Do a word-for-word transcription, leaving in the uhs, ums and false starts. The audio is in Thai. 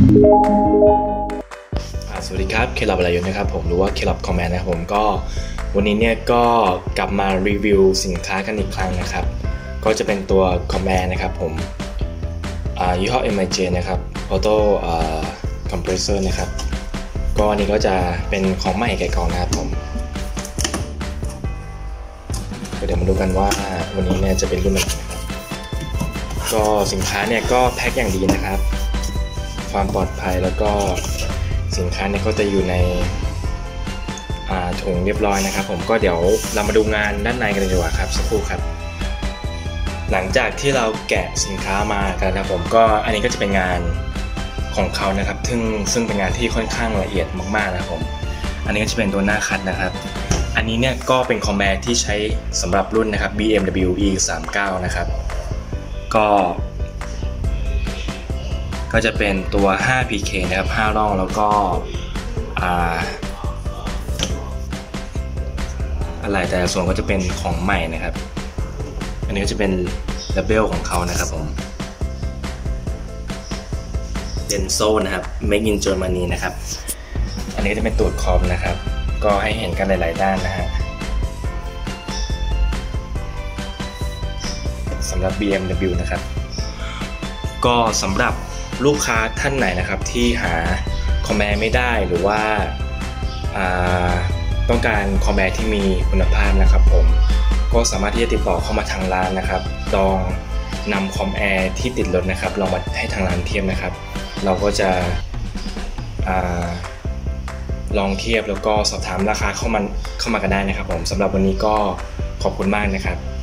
สวัสดีครับเคลับอะไรอยู่นะครับผมหรือว่าเคลับคอมแมนนะครับผมก็วันนี้เนี่ยก็กลับมารีวิวสินค้ากันอีกครั้งนะครับก็จะเป็นตัวคอมแมนนะครับผมยี่ห้อ เอ็ม ไอ เจ นะครับออโต้คอมเพรสเซอร์นะครับก็อันนี้ก็จะเป็นของใหม่แก่กองนะครับผมเดี๋ยวมาดูกันว่าวันนี้เนี่ยจะเป็นรุ่นอะไรนะครับก็สินค้าเนี่ยก็แพ็คอย่างดีนะครับความปลอดภัยแล้วก็สินค้าเนี่ยก็จะอยู่ในถุงเรียบร้อยนะครับผมก็เดี๋ยวเรามาดูงานด้านในกันดีกว่าครับสักครู่ครับหลังจากที่เราแกะสินค้ามากันนะครับผมก็อันนี้ก็จะเป็นงานของเขานะครับซึ่งซึ่งเป็นงานที่ค่อนข้างละเอียดมากๆนะครับผมอันนี้ก็จะเป็นตัวหน้าคัดนะครับอันนี้เนี่ยก็เป็นคอมแมทที่ใช้สำหรับรุ่นนะครับ บี เอ็ม ดับเบิลยู อี สามสิบเก้า นะครับก็ก็จะเป็นตัว ห้า พี เค นะครับห้าร่องแล้วก็อะไรแต่ส่วนก็จะเป็นของใหม่นะครับอันนี้ก็จะเป็นเลเบลของเขานะครับผมเดนโซนะครับ Make in Germany นะครับอันนี้จะเป็นตูดคอมนะครับก็ให้เห็นกันหลายๆด้านนะฮะสำหรับ บี เอ็ม ดับเบิลยู นะครับก็สำหรับลูกค้าท่านไหนนะครับที่หาคอมแมไม่ได้หรือว่าต้องการคอมแมที่มีคุณภาพนะครับผมก็สามารถที่จะติดต่อเข้ามาทางร้านนะครับลองนำคอมแอร์ที่ติดรถนะครับลองมาให้ทางร้านเทียบนะครับเราก็จะลองเทียบแล้วก็สอบถามราคาเข้ามาเข้ามากันได้นะครับผมสำหรับวันนี้ก็ขอบคุณมากนะครับ